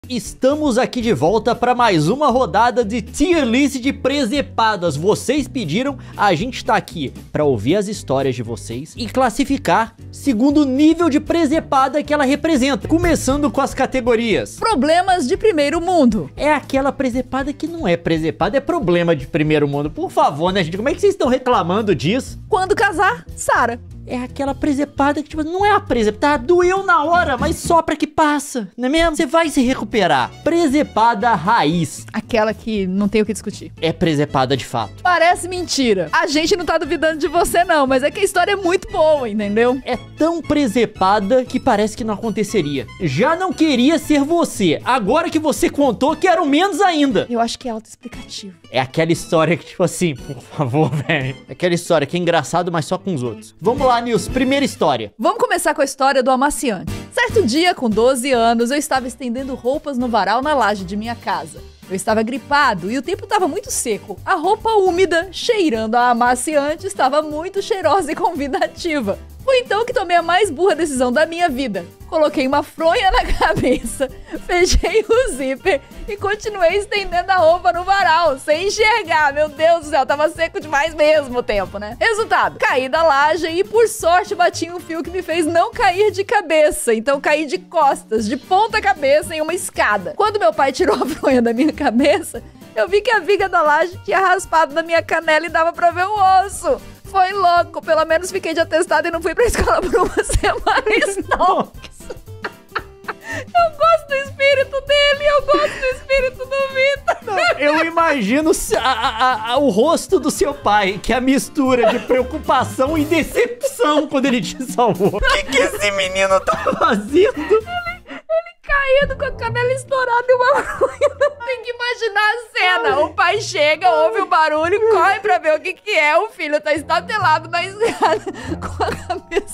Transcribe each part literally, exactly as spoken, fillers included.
Estamos aqui de volta para mais uma rodada de tier list de presepadas. Vocês pediram, a gente tá aqui para ouvir as histórias de vocês e classificar segundo o nível de presepada que ela representa. Começando com as categorias. Problemas de primeiro mundo. É aquela presepada que não é presepada, é problema de primeiro mundo. Por favor, né, gente? Como é que vocês estão reclamando disso? Quando casar, Sara. É aquela presepada que, tipo, não é a presepada, doeu na hora, mas sopra que passa, não é mesmo? Você vai se recuperar. Presepada raiz. Aquela que não tem o que discutir. É presepada de fato. Parece mentira. A gente não tá duvidando de você não, mas é que a história é muito boa, entendeu? É tão presepada que parece que não aconteceria. Já não queria ser você. Agora que você contou, quero menos ainda. Eu acho que é autoexplicativo. É aquela história que, tipo assim, por favor, velho. É aquela história que é engraçado, mas só com os outros. Vamos lá, Nils. Primeira história. Vamos começar com a história do amaciante. Certo dia, com doze anos, eu estava estendendo roupas no varal na laje de minha casa. Eu estava gripado e o tempo estava muito seco. A roupa úmida, cheirando a amaciante, estava muito cheirosa e convidativa. Foi então que tomei a mais burra decisão da minha vida. Coloquei uma fronha na cabeça, fechei o zíper e continuei estendendo a roupa no varal, sem enxergar. Meu Deus do céu, tava seco demais mesmo o tempo, né? Resultado, caí da laje e por sorte bati um fio que me fez não cair de cabeça. Então caí de costas, de ponta cabeça em uma escada. Quando meu pai tirou a fronha da minha cabeça, eu vi que a viga da laje tinha raspado na minha canela e dava pra ver o osso. Foi louco, pelo menos fiquei de atestado e não fui pra escola por uma semana. Não. Eu gosto do espírito dele, eu gosto do espírito do Vitor. Eu imagino a, a, a, o rosto do seu pai, que é a mistura de preocupação e decepção quando ele te salvou. O que, que esse menino tá fazendo? Ele, ele caído com a canela estourada e uma fronha. Tem que imaginar a cena. O pai chega, ouve o barulho, corre pra ver o que que é. O filho tá estatelado na escada com a cabeça.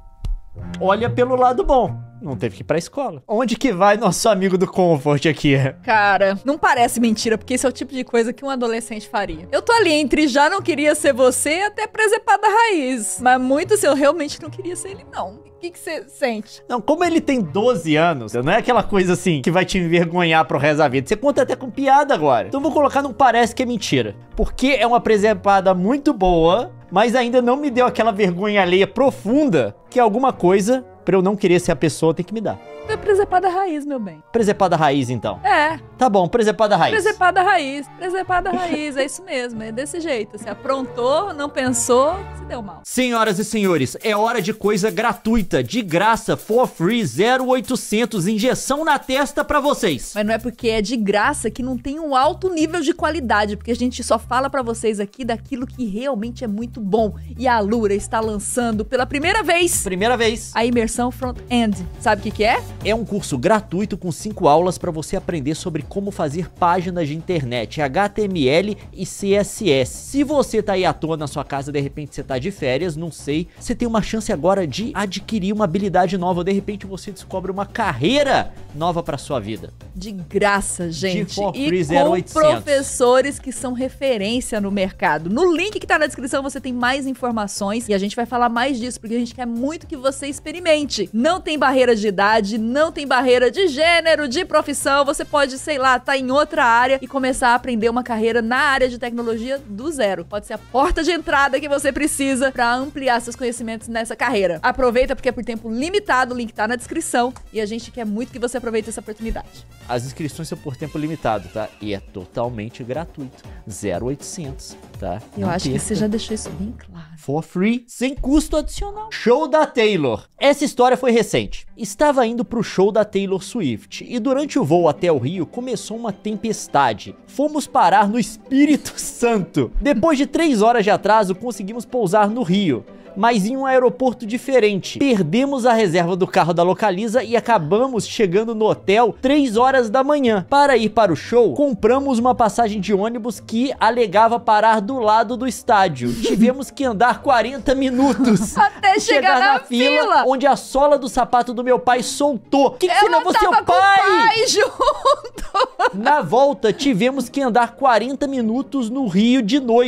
Olha pelo lado bom. Não teve que ir pra escola. Onde que vai nosso amigo do Comfort aqui? Cara, não parece mentira, porque esse é o tipo de coisa que um adolescente faria. Eu tô ali entre já não queria ser você até presepada raiz. Mas muito se eu realmente não queria ser ele, não. O que que você sente? Não, como ele tem doze anos, não é aquela coisa assim que vai te envergonhar pro resto da vida. Você conta até com piada agora. Então vou colocar não parece que é mentira. Porque é uma presepada muito boa, mas ainda não me deu aquela vergonha alheia profunda que alguma coisa, pra eu não querer ser a pessoa, tem que me dar. É presepada raiz, meu bem. Presepada raiz, então. É. Tá bom, presepada raiz. Presepada raiz, presepada raiz, é isso mesmo, é desse jeito. Você aprontou, não pensou, se deu mal. Senhoras e senhores, é hora de coisa gratuita, de graça, for free, zero oitocentos, injeção na testa pra vocês. Mas não é porque é de graça que não tem um alto nível de qualidade, porque a gente só fala pra vocês aqui daquilo que realmente é muito bom. E a Alura está lançando pela primeira vez... Primeira vez. A imersão front-end. Sabe o que que é? É um curso gratuito com cinco aulas para você aprender sobre como fazer páginas de internet, H T M L e C S S. Se você tá aí à toa na sua casa, de repente você tá de férias, não sei, você tem uma chance agora de adquirir uma habilidade nova, de repente você descobre uma carreira nova para sua vida. De graça, gente. De for free, e zero com oitocentos. professores que são referência no mercado. No link que tá na descrição você tem mais informações e a gente vai falar mais disso, porque a gente quer muito que você experimente. Não tem barreira de idade, não tem barreira de gênero, de profissão, você pode, sei lá, tá em outra área e começar a aprender uma carreira na área de tecnologia do zero. Pode ser a porta de entrada que você precisa pra ampliar seus conhecimentos nessa carreira. Aproveita porque é por tempo limitado, o link tá na descrição e a gente quer muito que você aproveite essa oportunidade. As inscrições são por tempo limitado, tá? E é totalmente gratuito, zero oitocentos, tá? Eu Não acho que perca. você já deixou isso bem claro. For free, sem custo adicional. Show da Taylor. Essa história foi recente. Estava indo pro show da Taylor Swift e durante o voo até o Rio começou uma tempestade. Fomos parar no Espírito Santo. Depois de três horas de atraso, conseguimos pousar no Rio, mas em um aeroporto diferente. Perdemos a reserva do carro da Localiza e acabamos chegando no hotel três horas da manhã. Para ir para o show, compramos uma passagem de ônibus que alegava parar do lado do estádio. Tivemos que andar quarenta minutos Até chegar, na, na fila, fila, onde a sola do sapato do meu pai soltou. Que que você levou seu pai? Com o pai junto. Na volta, tivemos que andar quarenta minutos no Rio de noite.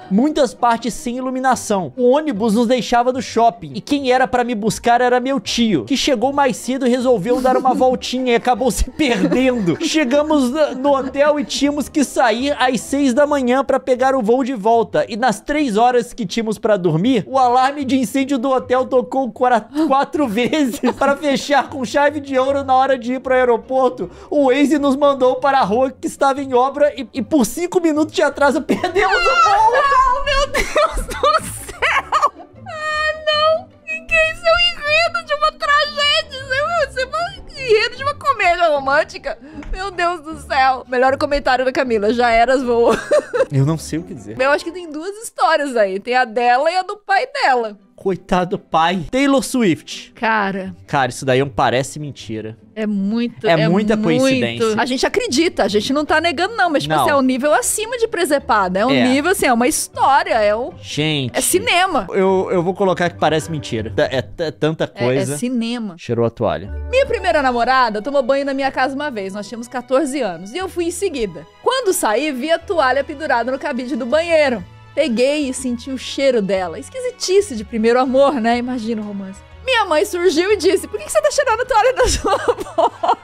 muitas partes sem iluminação. O ônibus nos deixava no shopping e quem era pra me buscar era meu tio, que chegou mais cedo e resolveu dar uma voltinha e acabou se perdendo. Chegamos no hotel e tínhamos que sair às seis da manhã pra pegar o voo de volta. E nas três horas que tínhamos pra dormir, o alarme de incêndio do hotel tocou quatro vezes para fechar com chave de ouro na hora de ir pro aeroporto. O Waze nos mandou para a rua que estava em obra e, e por cinco minutos de atraso perdemos o voo. Não, meu Deus do céu! Ah, não! Que isso é um enredo de uma tragédia! Isso é um enredo de uma comédia romântica! Meu Deus do céu! Melhor comentário da Camila, já eras voou. Eu não sei o que dizer. Eu acho que tem duas histórias aí. Tem a dela e a do pai dela. Coitado do pai. Taylor Swift. Cara... Cara, isso daí não parece mentira. É muito... É, é muita muito... coincidência. A gente acredita, a gente não tá negando não, mas tipo não. assim, é um nível acima de presepada. É um é. nível assim, é uma história, é um... Gente... É cinema. Eu, eu vou colocar que parece mentira. É, é, é tanta coisa. É, é cinema. Cheirou a toalha. Minha primeira namorada tomou banho na minha casa uma vez, nós tínhamos catorze anos, e eu fui em seguida. Quando saí, vi a toalha pendurada no cabide do banheiro. Peguei e senti o cheiro dela. Esquisitice de primeiro amor, né? Imagina o romance. Minha mãe surgiu e disse, por que você tá cheirando a toalha da sua avó?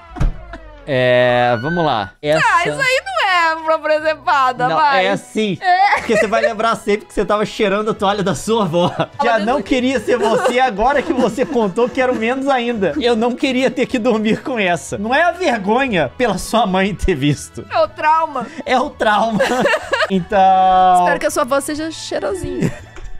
É... Vamos lá. Essa... Ah, isso aí não é pra presepada, não, vai. É assim. É. Porque você vai lembrar sempre que você tava cheirando a toalha da sua avó. Já não que... queria ser você, agora que você contou, quero menos ainda. Eu não queria ter que dormir com essa. Não é a vergonha pela sua mãe ter visto. É o trauma. É o trauma. Então... Espero que a sua avó seja cheirosinha.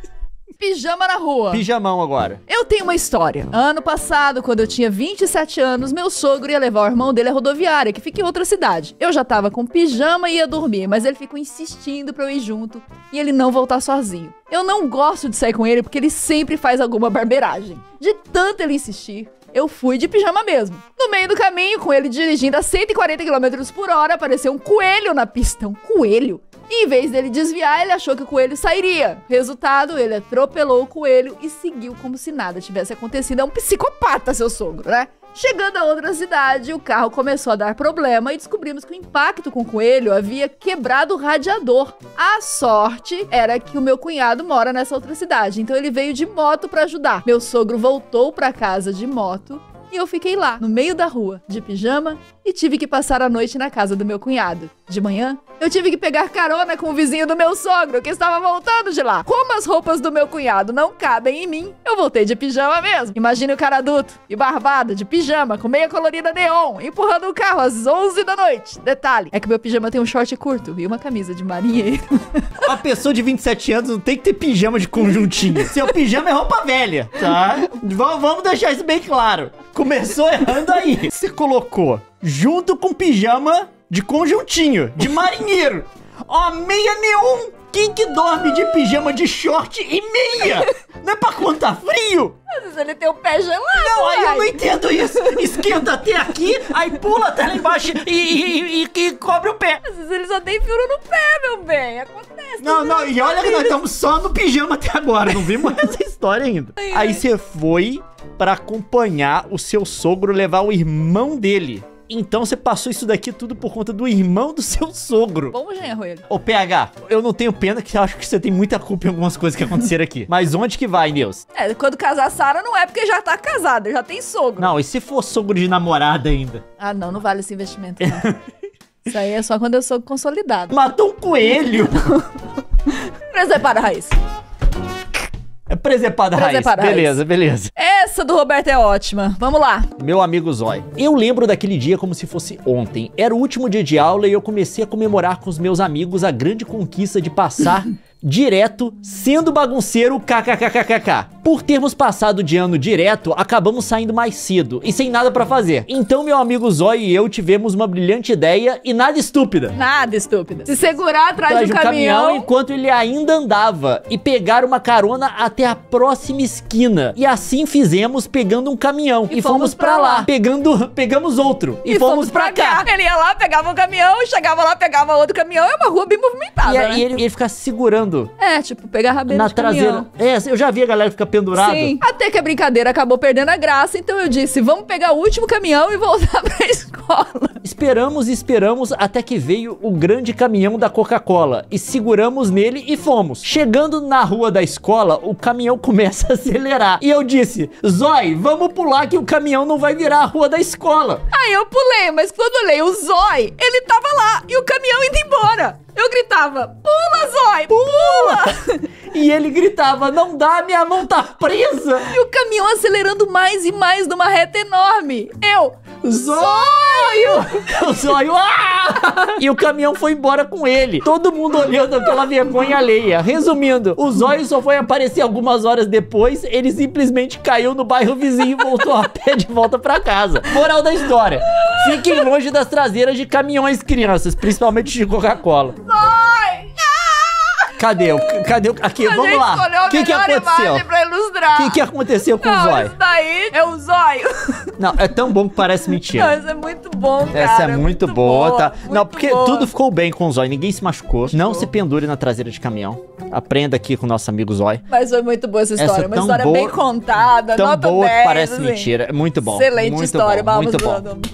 Pijama na rua. Pijamão agora. Eu tenho uma história. Ano passado, quando eu tinha vinte e sete anos, meu sogro ia levar o irmão dele à rodoviária, que fica em outra cidade. Eu já tava com pijama e ia dormir, mas ele ficou insistindo pra eu ir junto e ele não voltar sozinho. Eu não gosto de sair com ele porque ele sempre faz alguma barbeiragem. De tanto ele insistir, eu fui de pijama mesmo. No meio do caminho, com ele dirigindo a cento e quarenta quilômetros por hora, apareceu um coelho na pista. Um coelho? E em vez dele desviar, ele achou que o coelho sairia. Resultado, ele atropelou o coelho e seguiu como se nada tivesse acontecido. É um psicopata, seu sogro, né? Chegando a outra cidade, o carro começou a dar problema e descobrimos que o impacto com o coelho havia quebrado o radiador. A sorte era que o meu cunhado mora nessa outra cidade, então ele veio de moto pra ajudar. Meu sogro voltou pra casa de moto e eu fiquei lá, no meio da rua, de pijama, e tive que passar a noite na casa do meu cunhado. De manhã, eu tive que pegar carona com o vizinho do meu sogro, que estava voltando de lá. Como as roupas do meu cunhado não cabem em mim, eu voltei de pijama mesmo. Imagine o cara adulto e barbado, de pijama, com meia colorida neon, empurrando o carro às onze da noite. Detalhe, é que meu pijama tem um short curto e uma camisa de marinheiro. Uma pessoa de vinte e sete anos não tem que ter pijama de conjuntinho. Seu pijama é roupa velha, tá? V- vamos deixar isso bem claro. Começou errando aí. Você colocou junto com pijama de conjuntinho, de marinheiro. Ó, meia neon. Quem que dorme de pijama de short e meia? Não é pra contar frio? Às vezes ele tem o pé gelado. Não, aí eu uai. não entendo isso. Esquenta até aqui, aí pula até lá embaixo e, e, e, e cobre o pé. Às vezes ele só tem furo no pé, meu bem. Acontece. Não, não, e olha que nós estamos só no pijama até agora, não vimos essa história ainda. Aí você foi pra acompanhar o seu sogro levar o irmão dele. Então você passou isso daqui tudo por conta do irmão do seu sogro. Bom genro ele. Ô, P H, eu não tenho pena que eu acho que você tem muita culpa em algumas coisas que aconteceram aqui. Mas onde que vai, Nils? É, quando casar a Sarah não é porque já tá casada, já tem sogro. Não, e se for sogro de namorada ainda? Ah, não, não vale esse investimento, não. Isso aí é só quando eu sou consolidado. Matou um coelho! Presepada, Raiz. É presepada raiz. Presepada raiz. Beleza, beleza. Essa do Roberto é ótima. Vamos lá. Meu amigo Zói. Eu lembro daquele dia como se fosse ontem. Era o último dia de aula e eu comecei a comemorar com os meus amigos a grande conquista de passar direto, sendo bagunceiro, kkkkkk. Por termos passado de ano direto, acabamos saindo mais cedo e sem nada pra fazer. Então meu amigo Zói e eu tivemos uma brilhante ideia e nada estúpida. Nada estúpida. Se segurar atrás Atrás do de um caminhão, caminhão... enquanto ele ainda andava e pegar uma carona até a próxima esquina. E assim fizemos, pegando um caminhão. E E, fomos fomos pra pra lá. lá. Pegando, pegamos outro. E, fomos pra cá. Ele ia lá, pegava um caminhão, chegava lá, pegava outro caminhão. É uma rua bem movimentada, E né? aí ele, ele fica segurando É, tipo, pegar a rabeira na de traseira. caminhão. É, eu já vi a galera ficar pendurado? Sim. Até que a brincadeira acabou perdendo a graça, então eu disse, vamos pegar o último caminhão e voltar pra escola. Esperamos e esperamos até que veio o grande caminhão da Coca-Cola e seguramos nele e fomos. Chegando na rua da escola, o caminhão começa a acelerar. E eu disse, Zói, vamos pular que o caminhão não vai virar a rua da escola. Aí eu pulei, mas quando eu olhei o Zói, ele tava lá e o caminhão indo embora. Eu gritava, pula, Zói, pula! E ele gritava, não dá, minha mão tá presa. E o caminhão acelerando mais e mais numa reta enorme. Eu, Zóio! O Zóio, ah! E o caminhão foi embora com ele. Todo mundo olhando aquela vergonha alheia. Resumindo, o Zóio só foi aparecer algumas horas depois, ele simplesmente caiu no bairro vizinho e voltou a pé de volta pra casa. Moral da história, fiquem longe das traseiras de caminhões, crianças, principalmente de Coca-Cola. Zói! Cadê? Cadê? Aqui, A vamos gente lá. escolheu a O que que melhor aconteceu? imagem pra ilustrar. O que que aconteceu com o Não, Zóio? isso daí é o Zóio. Não, é tão bom que parece Não, mentira. isso é muito bom, cara. Essa é muito, boa, tá? muito Não, porque boa. tudo ficou bem com o Zóio, ninguém se machucou. Machucou. Não se pendure na traseira de caminhão. Aprenda aqui com o nosso amigo Zóio. Mas foi muito boa essa Essa história. é Uma tão história boa- bem contada, Tão nota boa dez, que parece assim. mentira. É muito bom. Excelente muito história. bom, Vamos, muito bom. vamos.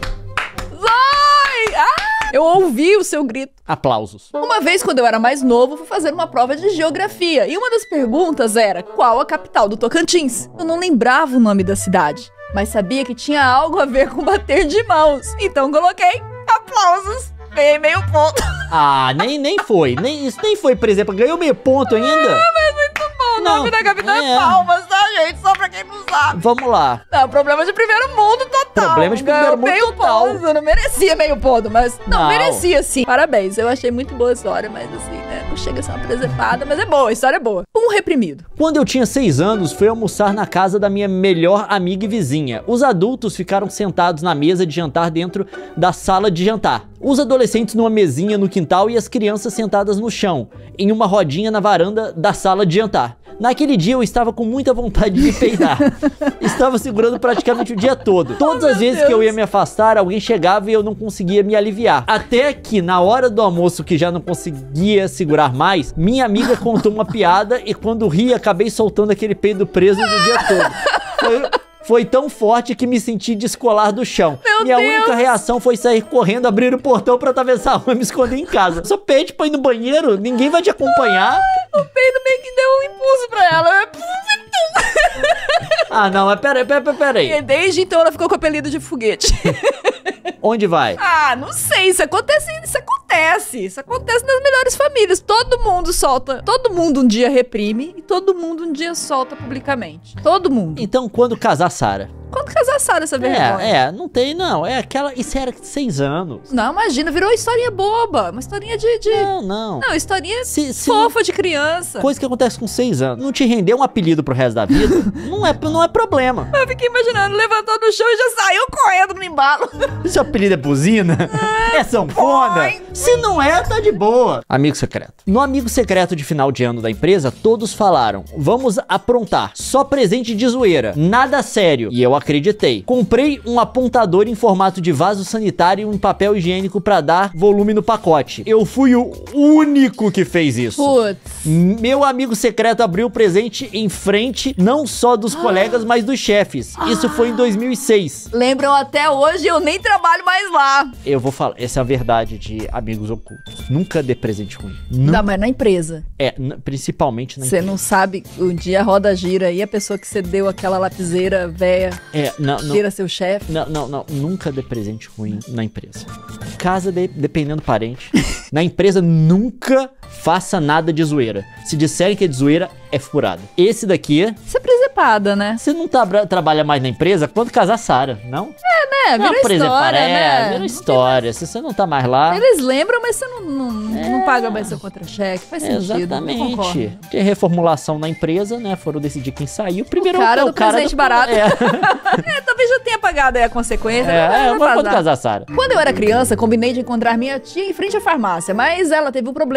Zói! Ah! Eu ouvi o seu grito. Aplausos. Uma vez, quando eu era mais novo, fui fazer uma prova de geografia. E uma das perguntas era, qual a capital do Tocantins? Eu não lembrava o nome da cidade, mas sabia que tinha algo a ver com bater de mãos. Então coloquei aplausos. Ganhei meio ponto. Ah, nem, nem foi. Nem, isso nem foi, por exemplo. Ganhou meio ponto ainda? Mas muito bom. O Não, nome da capital é, é. Palmas, tá, gente? Só pra quem não sabe. Vamos lá. Não, problema de primeiro mundo total. Problema de primeiro Ganhou mundo meio total. Ponto. Eu não merecia meio ponto, mas... Não, Não. merecia sim. Parabéns, eu achei muito boa a história, mas assim, né? Não chega a ser uma presepada, mas é boa, a história é boa. Um reprimido. Quando eu tinha seis anos, fui almoçar na casa da minha melhor amiga e vizinha. Os adultos ficaram sentados na mesa de jantar dentro da sala de jantar. Os adolescentes numa mesinha no quintal e as crianças sentadas no chão, em uma rodinha na varanda da sala de jantar. Naquele dia eu estava com muita vontade de peidar. Estava segurando praticamente o dia todo. Todas Oh, as vezes Deus. que eu ia me afastar, alguém chegava e eu não conseguia me aliviar. Até que, na hora do almoço, que já não conseguia segurar mais, minha amiga contou uma piada e quando ri, acabei soltando aquele peido preso do dia todo. Foi... Foi tão forte que me senti descolar do chão. Meu Minha Deus. única reação foi sair correndo, abrir o portão pra atravessar a rua e me esconder em casa. Só pede pra ir no banheiro, ninguém vai te acompanhar. O peido meio que deu um impulso pra ela. Ah, não, mas pera aí, pera, pera, pera aí. E desde então ela ficou com o apelido de foguete. Onde vai? Ah, não sei, isso acontece, isso acontece. Isso acontece nas melhores famílias. Todo mundo solta, todo mundo um dia reprime e todo mundo um dia solta publicamente. Todo mundo. Então, quando casar Sara? Quando casar Sara essa vergonha? É, é, não tem, não. É aquela. Isso era seis anos. Não, imagina, virou historinha boba. Uma historinha de... de... Não, não. Não, historinha Se, se fofa de criança. coisa que acontece com seis anos. Não te render um apelido pro resto da vida, não é, não é problema. Eu fiquei imaginando, levantou do chão e já saiu correndo no embalo. Seu apelido é buzina? É sanfona? Oi. Se não é, tá de boa. Amigo secreto. No amigo secreto de final de ano da empresa, todos falaram, vamos aprontar. Só presente de zoeira. Nada sério. E eu acreditei. Comprei um apontador em formato de vaso sanitário e um papel higiênico pra dar volume no pacote. Eu fui o único que fez isso. Putz. Meu amigo secreto abriu o presente em frente, não só dos colegas, mas dos chefes. Isso foi em dois mil e seis. Lembram até hoje, eu nem trabalho mais lá. Eu vou falar, essa é a verdade de amigos ocultos. Nunca dê presente ruim. Não, Não, mas na empresa. é, n- principalmente na Você não sabe, um dia a roda gira e a pessoa que você deu aquela lapiseira véia É, não, não, tira seu chefe. não, não, não, nunca dê presente ruim na empresa. Casa, de, dependendo do parente. Na empresa, nunca faça nada de zoeira. Se disserem que é de zoeira, é furada. Esse daqui, Isso é presepada, né? você não tá, trabalha mais na empresa, quando casar Sara, não? É, Não, vira por exemplo, história, é, né? vira história. Se você não tá mais lá... Eles lembram, mas você não, não, não paga mais seu contra-cheque. Faz sentido. eu concordo. Exatamente. De reformulação na empresa, né? Foram decidir quem saiu. Primeiro O cara é do presente barato. É, É, talvez já tenha pagado aí a consequência. é, mas é não agora faz quando nada. casar, Sara. Quando eu era criança, combinei de encontrar minha tia em frente à farmácia, mas ela teve um problema e não pôde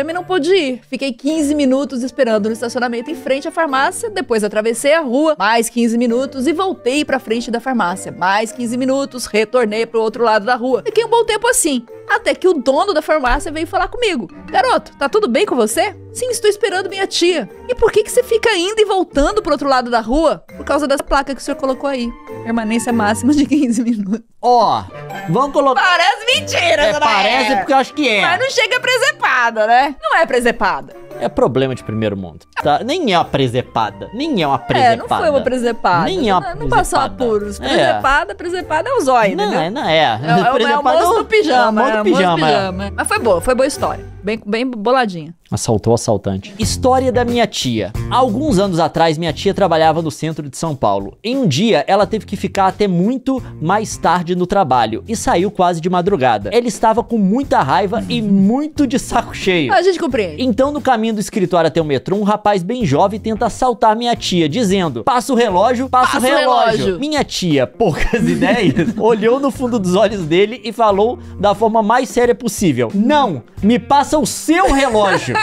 de ir. Fiquei quinze minutos esperando no estacionamento em frente à farmácia, depois atravessei a rua, mais quinze minutos e voltei pra frente da farmácia. Mais quinze minutos, retornei pro outro lado da rua. Fiquei um bom tempo assim, até que o dono da farmácia veio falar comigo. Garoto, tá tudo bem com você? Sim, estou esperando minha tia. E por que que você fica indo e voltando pro outro lado da rua? Por causa das placas que o senhor colocou aí. Permanência máxima de quinze minutos. Ó, vamos colocar... Parece mentira, É, né? parece porque eu acho que é. Mas não chega presepada, né? Não é presepada. É problema de primeiro mundo, tá? Nem é uma presepada. Nem é uma É, presepada. não foi uma presepada. Nem é uma Não, não passou presepada. apuros. É. Presepada, presepada é o zóio, Não, entendeu? é, não é. É, o- é, o- é o Presepada moço do pijama. É o moço é do pijama, é. pijama. Mas foi boa, foi boa história. Bem, bem boladinha. Assaltou o assaltante. História da minha tia. Há alguns anos atrás, minha tia trabalhava no centro de São Paulo. Em um dia, ela teve que ficar até muito mais tarde no trabalho e saiu quase de madrugada. Ela estava com muita raiva e muito de saco cheio. A gente compreende. Então, no caminho do escritório até o metrô, um rapaz bem jovem tenta assaltar minha tia, dizendo: passa o relógio, passa, Passa o o relógio. relógio. Minha tia, poucas ideias, olhou no fundo dos olhos dele e falou da forma mais séria possível: não, me passa o seu relógio.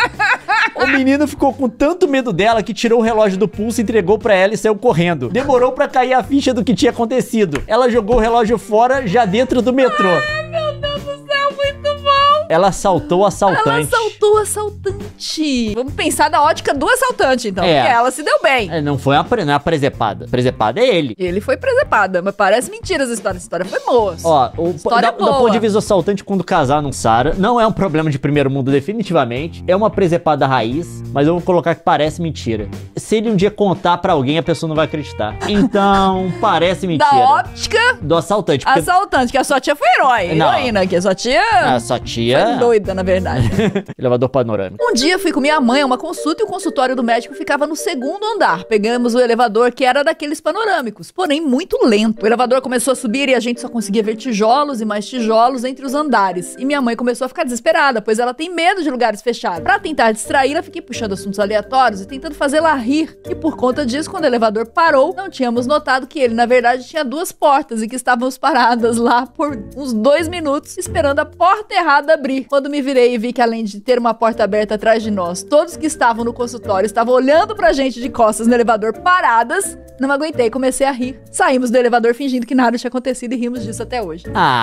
O menino ficou com tanto medo dela que tirou o relógio do pulso, entregou pra ela e saiu correndo. Demorou pra cair a ficha do que tinha acontecido. Ela jogou o relógio fora já dentro do metrô. Ai, meu Deus do céu, muito bom. Ela assaltou o assaltante. Ela assaltou o assaltante. Vamos pensar da ótica do assaltante, então. É. Porque ela se deu bem. É, não foi a, pre- não é a presepada. Presepada é ele. Ele foi presepada, mas parece mentira essa história. Essa história foi boa. Ó, o História da, da boa. ponto de vista do assaltante, quando casar não sara, não é um problema de primeiro mundo definitivamente, é uma presepada raiz, mas eu vou colocar que parece mentira. Se ele um dia contar pra alguém, a pessoa não vai acreditar. Então, parece mentira. Da óptica Do assaltante, porque assaltante, que a sua tia foi herói. Não. Heroína, que a sua tia a sua tia... foi doida, na verdade. Elevador panorâmico. Um dia fui com minha mãe a uma consulta e o consultório do médico ficava no segundo andar. Pegamos o elevador que era daqueles panorâmicos, porém muito lento. O elevador começou a subir e a gente só conseguia ver tijolos e mais tijolos entre os andares. E minha mãe começou a ficar desesperada, pois ela tem medo de lugares fechados. Pra tentar distraí-la, fiquei puxando assuntos aleatórios e tentando fazê-la rir. E por conta disso, quando o elevador parou, não tínhamos notado que ele, na verdade, tinha duas portas e que estávamos paradas lá por uns dois minutos, esperando a porta errada abrir. Quando me virei e vi que além de ter uma porta aberta atrás de nós, todos que estavam no consultório estavam olhando pra gente de costas no elevador paradas, não aguentei e comecei a rir. Saímos do elevador fingindo que nada tinha acontecido e rimos disso até hoje.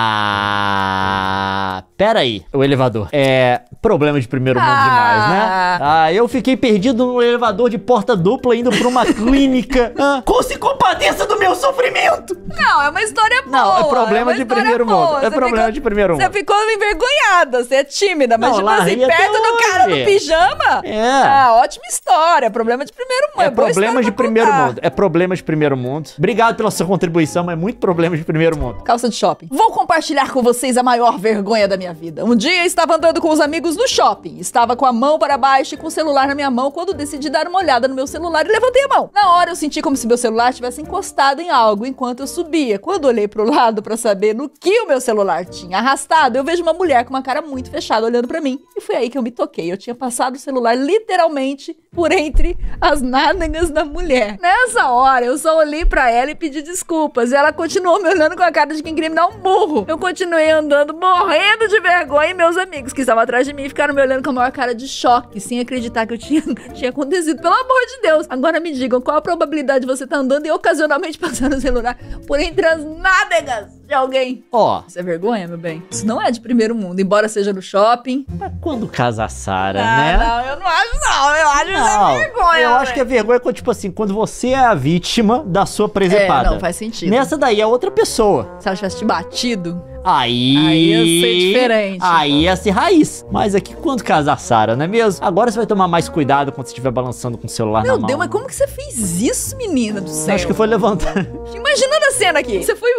Ah, pera aí, o elevador. É problema de primeiro mundo Ah. demais, né? Ah, eu fiquei perdido no elevador de porta dupla indo pra uma clínica. Ah, com se compadeça do meu sofrimento. Não, é uma história boa. Não, é problema uma de história primeiro boa. mundo. É Você problema ficou- de primeiro mundo. Você ficou envergonhada, você é tímida, mas Não, tipo lá assim, ri até perto do cara hoje. do pijama. É. Ah, ótima história. Problema de primeiro mundo. É boa problema história de pra primeiro contar. mundo. É problema de primeiro mundo. Obrigado pela sua contribuição, mas muito problema de primeiro mundo. Calça de shopping. Vou compartilhar com vocês a maior vergonha da minha vida. Um dia estava andando com os amigos no shopping. Estava com a mão para baixo e com o celular na minha mão quando decidi dar uma olhada no meu celular e levantei a mão. Na hora eu senti como se meu celular tivesse encostado em algo enquanto eu subia. Quando olhei pro lado para saber no que o meu celular tinha arrastado, eu vejo uma mulher com uma cara muito fechada olhando para mim. E foi aí que eu me toquei. Eu tinha passado o celular literalmente por entre as nádegas da mulher. Nessa hora, eu só olhei pra ela e pedi desculpas. E ela continuou me olhando com a cara de quem queria me dar um burro. Eu continuei andando, morrendo de vergonha, e meus amigos que estavam atrás de mim ficaram me olhando com a maior cara de choque, sem acreditar que eu tinha, tinha acontecido. Pelo amor de Deus. Agora me digam, qual a probabilidade de você estar andando e ocasionalmente passar o celular por entre as nádegas de alguém? Ó, Isso é vergonha, meu bem? Isso não é de primeiro mundo, embora seja no shopping. mas quando casa a Sara, Ah, né? não, eu não acho não. Eu acho isso Não, é vergonha. eu acho velho. que é vergonha quando, tipo assim, quando você é a vítima da sua presepada. É, não, faz sentido. Nessa daí é outra pessoa. Se ela tivesse te batido, Aí... Aí ia ser diferente. Aí ia ser raiz. Mas aqui quando casar a Sara, não é mesmo? Agora você vai tomar mais cuidado quando você estiver balançando com o celular meu na mão. Deus, mas como que você fez isso, menina do céu? Acho que foi levantar. Imaginando a cena aqui. Você foi...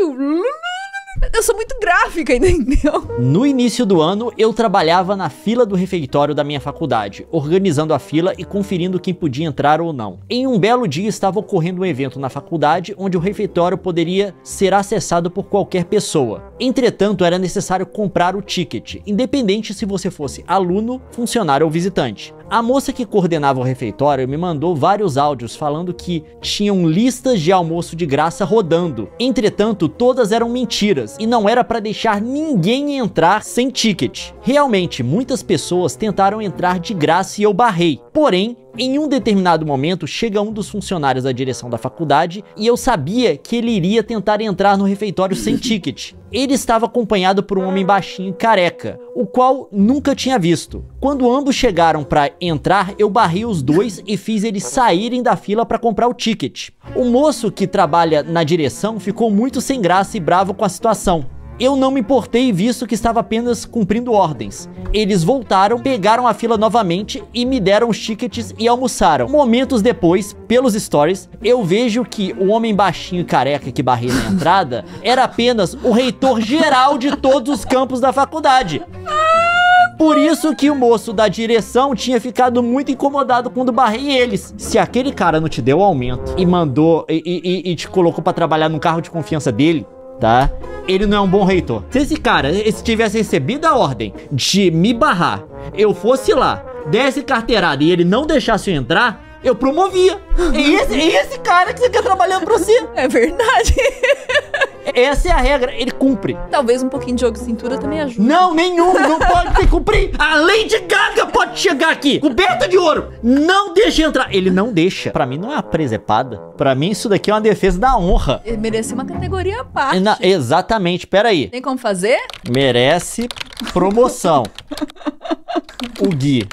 Eu sou muito gráfica, entendeu? No início do ano, eu trabalhava na fila do refeitório da minha faculdade, organizando a fila e conferindo quem podia entrar ou não. Em um belo dia estava ocorrendo um evento na faculdade onde o refeitório poderia ser acessado por qualquer pessoa. Entretanto, era necessário comprar o ticket, independente se você fosse aluno, funcionário ou visitante. A moça que coordenava o refeitório me mandou vários áudios falando que tinham listas de almoço de graça rodando. Entretanto, todas eram mentiras e não era para deixar ninguém entrar sem ticket. Realmente, muitas pessoas tentaram entrar de graça e eu barrei. Porém, em um determinado momento, chega um dos funcionários da direção da faculdade e eu sabia que ele iria tentar entrar no refeitório sem ticket. Ele estava acompanhado por um homem baixinho e careca, o qual nunca tinha visto. Quando ambos chegaram para entrar, eu barrei os dois e fiz eles saírem da fila para comprar o ticket. O moço que trabalha na direção ficou muito sem graça e bravo com a situação. Eu não me importei, visto que estava apenas cumprindo ordens. Eles voltaram, pegaram a fila novamente e me deram os tickets e almoçaram. Momentos depois, pelos stories, eu vejo que o homem baixinho e careca que barrei na entrada era apenas o reitor geral de todos os campos da faculdade. Por isso que o moço da direção tinha ficado muito incomodado quando barrei eles. Se aquele cara não te deu aumento e mandou e, e, e te colocou pra trabalhar no carro de confiança dele, tá? Ele não é um bom reitor. Se esse cara, se tivesse recebido a ordem de me barrar, eu fosse lá, desse carteirada e ele não deixasse eu entrar, eu promovia. É esse, é esse cara que você quer trabalhando pra você. É verdade. Essa é a regra, ele cumpre. Talvez um pouquinho de jogo de cintura também ajude. Não, nenhum, não pode ter que cumprir. A Lady Gaga pode chegar aqui, coberta de ouro. Não deixa entrar. Ele não deixa. Pra mim não é uma presepada. Pra mim isso daqui é uma defesa da honra. Ele merece uma categoria à parte. Na, exatamente, peraí. Tem como fazer? Merece promoção. O Gui.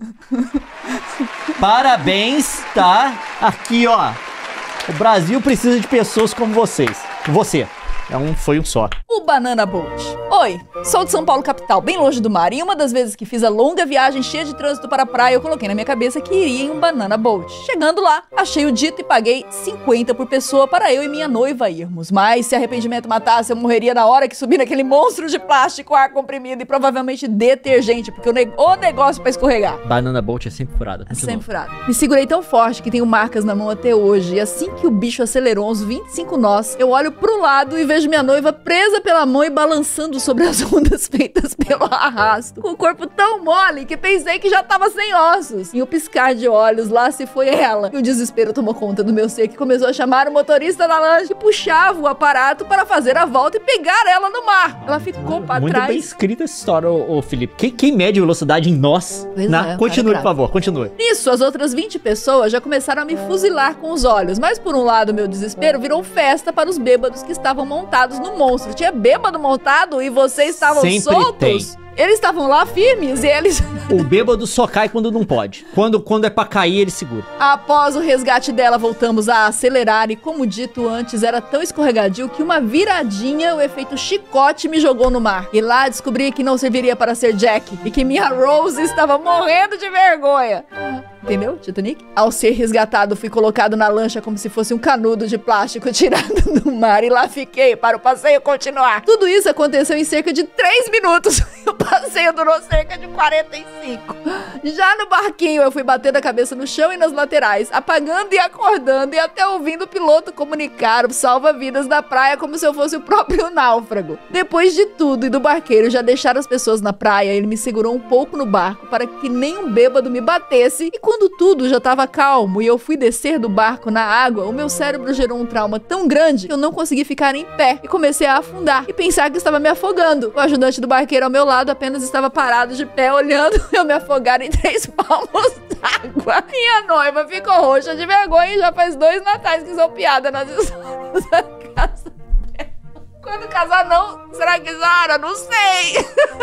Parabéns, tá? Aqui, ó. O Brasil precisa de pessoas como vocês. Você. É um, foi um só. O Banana Boat. Oi, sou de São Paulo capital, bem longe do mar, e uma das vezes que fiz a longa viagem cheia de trânsito para a praia, eu coloquei na minha cabeça que iria em um Banana Boat. Chegando lá, achei o dito e paguei cinquenta por pessoa para eu e minha noiva irmos. Mas se arrependimento matasse, eu morreria na hora que subi naquele monstro de plástico, ar comprimido e provavelmente detergente, porque o, ne o negócio para escorregar. Banana Boat é sempre furada. É sempre furada. Me segurei tão forte que tenho marcas na mão até hoje, e assim que o bicho acelerou uns vinte e cinco nós, eu olho pro lado e vejo minha noiva presa pela mão e balançando sobre as ondas feitas pelo arrasto, com o corpo tão mole que pensei que já tava sem ossos. E o piscar de olhos, lá se foi ela. E o desespero tomou conta do meu ser, que começou a chamar o motorista da lancha que puxava o aparato para fazer a volta e pegar ela no mar. Ela ficou pra Muito trás. Muito bem escrita essa história, ô, ô Felipe. Quem, quem mede velocidade em nós? Pois Na... é, continue, cara, por favor, continue. Nisso, as outras vinte pessoas já começaram a me fuzilar com os olhos, mas por um lado, meu desespero virou festa para os bêbados que estavam montados no monstro. Tinha bêbado montado e vocês estavam Sempre soltos? tem. Eles estavam lá firmes e eles... O bêbado só cai quando não pode. Quando, quando é pra cair, ele segura. Após o resgate dela, voltamos a acelerar e, como dito antes, era tão escorregadio que uma viradinha, o efeito chicote, me jogou no mar. E lá descobri que não serviria para ser Jack e que minha Rose estava morrendo de vergonha. Entendeu, Titanic? Ao ser resgatado, fui colocado na lancha como se fosse um canudo de plástico tirado do mar e lá fiquei para o passeio continuar. Tudo isso aconteceu em cerca de três minutos. O passeio durou cerca de quarenta e cinco. Já no barquinho, eu fui batendo a cabeça no chão e nas laterais, apagando e acordando e até ouvindo o piloto comunicar o salva-vidas da praia como se eu fosse o próprio náufrago. Depois de tudo e do barqueiro já deixar as pessoas na praia, ele me segurou um pouco no barco para que nenhum bêbado me batesse e quando tudo já estava calmo e eu fui descer do barco na água, o meu cérebro gerou um trauma tão grande que eu não consegui ficar em pé e comecei a afundar e pensar que estava me afogando. O ajudante do barqueiro ao meu lado apenas estava parado de pé olhando eu me afogar em três palmos d'água. Minha noiva ficou roxa de vergonha e já faz dois natais que são piada nas histórias da casa dela. Quando casar não, será que Zara? Não sei.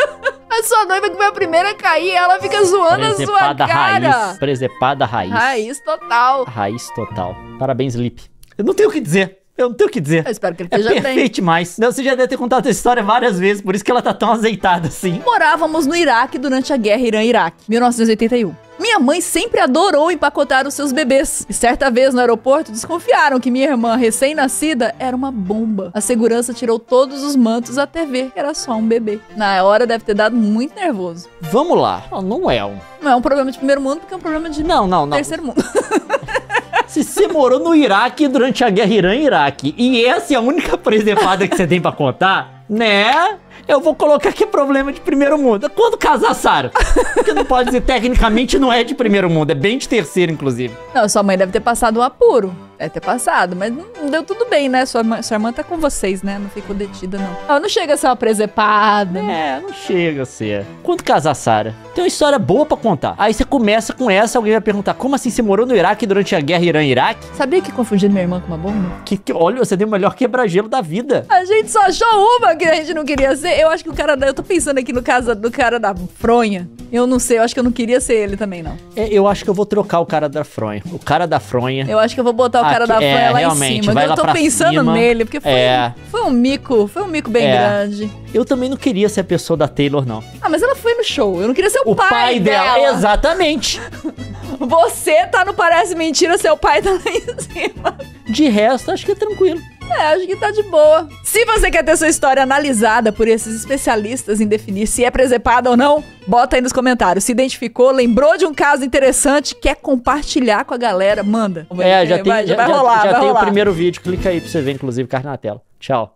A sua noiva que foi a primeira a cair, ela fica zoando a sua cara. Raiz, presepada raiz. Raiz total. Raiz total. Parabéns, Lipe. Eu não tenho o que dizer. Eu não tenho o que dizer. Eu espero que ele é esteja bem. Perfeito demais. Não, você já deve ter contado essa história várias vezes, por isso que ela tá tão azeitada assim. Morávamos no Iraque durante a guerra Irã-Iraque, mil novecentos e oitenta e um. Minha mãe sempre adorou empacotar os seus bebês. E certa vez no aeroporto desconfiaram que minha irmã recém-nascida era uma bomba. A segurança tirou todos os mantos até ver que era só um bebê. Na hora deve ter dado muito nervoso. Vamos lá. Não, não é um... Não é um problema de primeiro mundo, porque é um problema de não, não, não. terceiro mundo. Se você morou no Iraque durante a guerra Irã-Iraque e essa é a única presepada que você tem pra contar, né? Eu vou colocar que é problema de primeiro mundo. Quando casar, Sarah? Porque não pode dizer, tecnicamente não é de primeiro mundo, é bem de terceiro, inclusive. Não, sua mãe deve ter passado um apuro. Deve ter passado, mas não, não deu tudo bem, né? Sua, mãe, sua irmã tá com vocês, né? Não ficou detida, não. Ela não chega a ser uma presepada. É, não chega a ser. Quando casar, Sarah? Tem uma história boa pra contar. Aí você começa com essa, alguém vai perguntar, como assim você morou no Iraque durante a guerra Irã-Iraque? Sabia que confundiram minha irmã com uma bomba? Que, que, olha, você deu o melhor quebra-gelo da vida. A gente só achou uma que a gente não queria ser. Eu acho que o cara da... Eu tô pensando aqui no caso do cara da fronha. Eu não sei, eu acho que eu não queria ser ele também, não. É, eu acho que eu vou trocar o cara da fronha. O cara da fronha. Eu acho que eu vou botar o cara Aqui, da fronha é, lá realmente, em cima. vai Eu lá tô pra pensando cima. nele, porque foi, É. foi um mico, foi um mico bem É. grande. Eu também não queria ser a pessoa da Taylor, não. Ah, mas ela foi no show. Eu não queria ser o, O pai, pai dela, dela. exatamente. Você tá no Parece Mentira, seu pai tá lá em cima. De resto, acho que é tranquilo. É, acho que tá de boa. Se você quer ter sua história analisada por esses especialistas em definir se é presepada ou não, bota aí nos comentários. Se identificou, lembrou de um caso interessante, quer compartilhar com a galera, manda. É, já tem, vai, já, vai já- rolar, já vai tem rolar. o primeiro vídeo. Clica aí pra você ver, inclusive, carne na tela. Tchau.